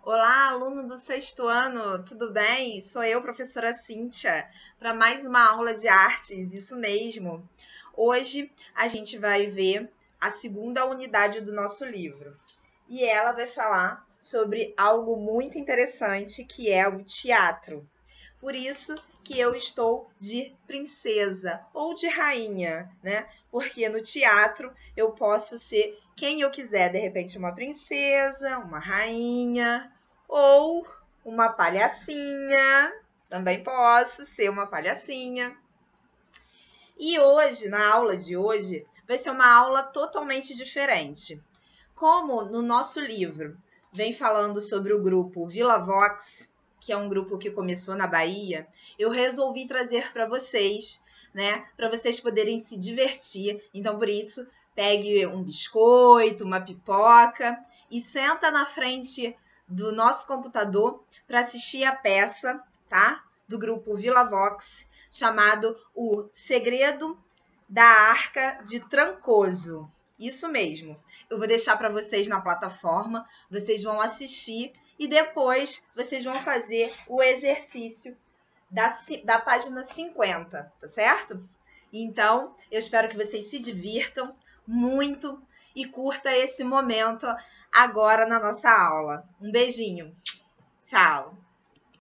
Olá, aluno do sexto ano, tudo bem? Sou eu, professora Cíntia, para mais uma aula de artes, isso mesmo. Hoje a gente vai ver a segunda unidade do nosso livro e ela vai falar sobre algo muito interessante que é o teatro. Por isso que eu estou de princesa ou de rainha, né? Porque no teatro eu posso ser quem eu quiser, de repente uma princesa, uma rainha ou uma palhacinha. Também posso ser uma palhacinha. E hoje, na aula de hoje, vai ser uma aula totalmente diferente. Como no nosso livro vem falando sobre o grupo Vila Vox, que é um grupo que começou na Bahia, eu resolvi trazer para vocês, né, para vocês poderem se divertir. Então, por isso, pegue um biscoito, uma pipoca e senta na frente do nosso computador para assistir a peça, tá? Do grupo Vila Vox, chamado O Segredo da Arca de Trancoso. Isso mesmo. Eu vou deixar para vocês na plataforma, vocês vão assistir e depois vocês vão fazer o exercício da página 50, tá certo? Então, eu espero que vocês se divirtam muito e curta esse momento agora na nossa aula. Um beijinho. Tchau!